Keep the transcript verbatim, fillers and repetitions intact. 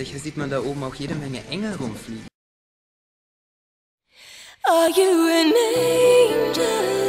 Sicher sieht man da oben auch jede Menge Engel rumfliegen. Are you an angel?